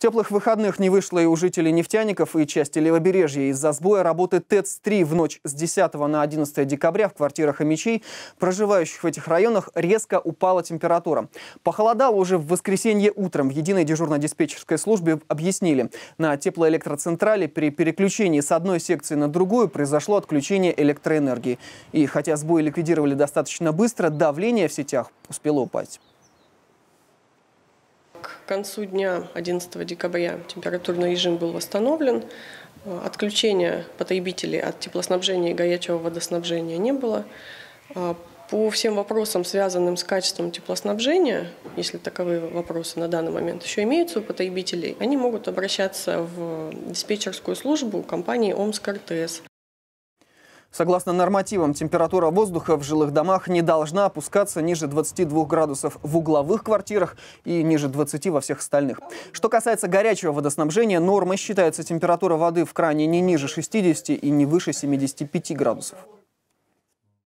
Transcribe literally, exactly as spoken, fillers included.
Теплых выходных не вышло и у жителей нефтяников и части левобережья. Из-за сбоя работы ТЭЦ три в ночь с десятого на одиннадцатое декабря в квартирах хомячей, проживающих в этих районах, резко упала температура. Похолодало уже в воскресенье утром. В единой дежурно-диспетчерской службе объяснили, на теплоэлектроцентрале при переключении с одной секции на другую произошло отключение электроэнергии. И хотя сбой ликвидировали достаточно быстро, давление в сетях успело упасть. К концу дня одиннадцатого декабря температурный режим был восстановлен. Отключения потребителей от теплоснабжения и горячего водоснабжения не было. По всем вопросам, связанным с качеством теплоснабжения, если таковые вопросы на данный момент еще имеются у потребителей, они могут обращаться в диспетчерскую службу компании ОМСК-РТС. Согласно нормативам, температура воздуха в жилых домах не должна опускаться ниже двадцати двух градусов в угловых квартирах и ниже двадцати во всех остальных. Что касается горячего водоснабжения, нормой считается температура воды в кране не ниже шестидесяти и не выше семидесяти пяти градусов.